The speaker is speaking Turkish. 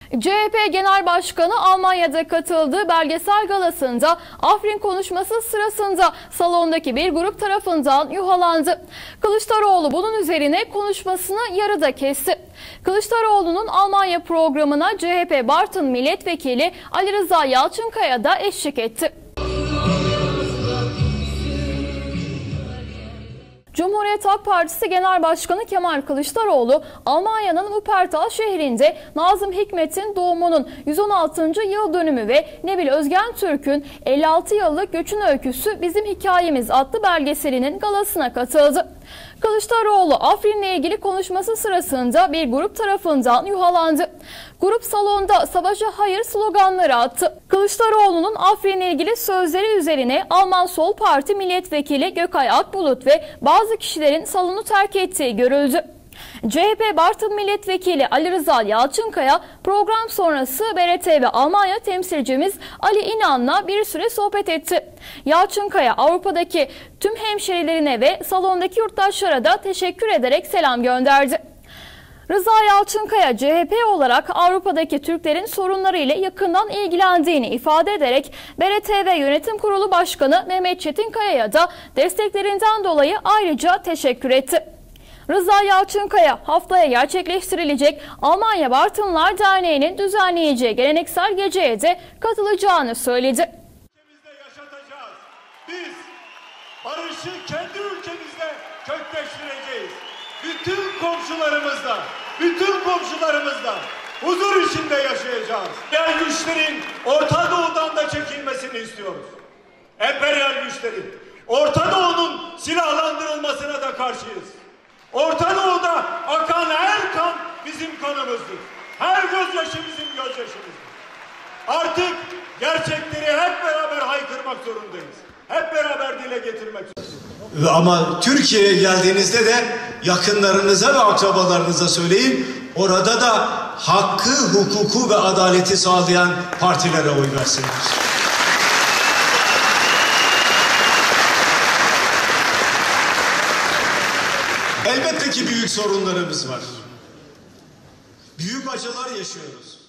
CHP Genel Başkanı Almanya'da katıldığı belgesel galasında Afrin konuşması sırasında salondaki bir grup tarafından yuhalandı. Kılıçdaroğlu bunun üzerine konuşmasını yarıda kesti. Kılıçdaroğlu'nun Almanya programına CHP Bartın Milletvekili Ali Rıza Yalçınkaya da eşlik etti. Cumhuriyet Halk Partisi Genel Başkanı Kemal Kılıçdaroğlu, Almanya'nın Wuppertal şehrinde Nazım Hikmet'in doğumunun 116. yıl dönümü ve Nebil Özgen Türk'ün 56 yıllık göçün öyküsü Bizim Hikayemiz adlı belgeselinin galasına katıldı. Kılıçdaroğlu Afrin'le ilgili konuşması sırasında bir grup tarafından yuhalandı. Grup salonda savaşa hayır sloganları attı. Kılıçdaroğlu'nun Afrin'le ilgili sözleri üzerine Alman Sol Parti Milletvekili Gökay Akbulut ve bazı kişilerin salonu terk ettiği görüldü. CHP Bartın Milletvekili Ali Rıza Yalçınkaya program sonrası BRT ve Almanya temsilcimiz Ali İnan'la bir süre sohbet etti. Yalçınkaya Avrupa'daki tüm hemşerilerine ve salondaki yurttaşlara da teşekkür ederek selam gönderdi. Rıza Yalçınkaya CHP olarak Avrupa'daki Türklerin sorunları ile yakından ilgilendiğini ifade ederek BRTV Yönetim Kurulu Başkanı Mehmet Çetinkaya'ya da desteklerinden dolayı ayrıca teşekkür etti. Rıza Yalçınkaya haftaya gerçekleştirilecek Almanya Bartınlar Derneği'nin düzenleyeceği geleneksel geceye de katılacağını söyledi. Ülkemizde yaşatacağız. Biz barışı kendi ülkemizde kökleştireceğiz. Bütün komşularımızla huzur içinde yaşayacağız. Emperyal güçlerin Orta Doğu'dan da çekilmesini istiyoruz. Emperyal güçlerin Orta Doğu'nun silahlandırılmasına da karşıyız. Orta Doğu'da akan her kan bizim kanımızdır. Her gözyaşı bizim gözyaşımızdır. Artık gerçekleri hep beraber haykırmak zorundayız. Hep beraber dile getirmek zorundayız. Ama Türkiye'ye geldiğinizde de yakınlarınıza ve akrabalarınıza söyleyin. Orada da hakkı, hukuku ve adaleti sağlayan partilere oy versinler. Elbette ki büyük sorunlarımız var. Büyük acılar yaşıyoruz.